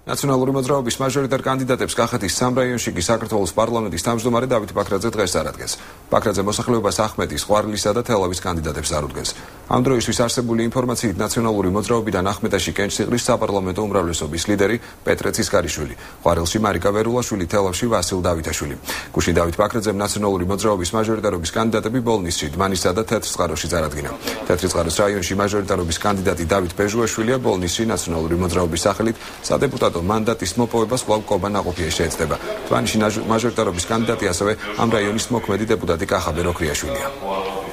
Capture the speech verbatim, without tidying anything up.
ნაციონალური მოძრაობის მაჟორიტარ კანდიდატებს კახეთის სამ რაიონში კი საქართველოს პარლამენტის თავმჯდომარე დავით ბაქრაძე დღეს არადგენს. ბაქრაძე მოსახლეობას ახმეტის, ყვარლისა და თელავის კანდიდატებს არუდგენს. ამ დროისთვის არსებული ინფორმაციით ნაციონალური მოძრაობიდან ახმეტაში კენჭსიღრის საპარლამენტო უმრავლესობის ლიდერი პეტრე ცისკარიშვილი, ყვარელში მარიკა ვერულაშვილი, თელავში ვასილ დავითაშვილი. გუშინ დავით ბაქრაძემ ნაციონალური მოძრაობის მაჟორიტარობის კანდიდატები ბოლნისში, დმანისსა და თეთრწყაროში წარადგინა. თეთრწყაროს რაიონში მაჟორიტარობის კანდიდატი დავით ბეჟუაშვილია, ბოლნისში ნაციონალური მოძრაობის სახელით სადეპუტატო მანდატის მოპოვებას კვლავ კობა ნაყოფიე შეეცდება. დმანისში მაჟორიტარობის კანდიდატი ასევე ამ რაიონის მოქმედი დეპუტატი კახაბე როქრიაშვილია.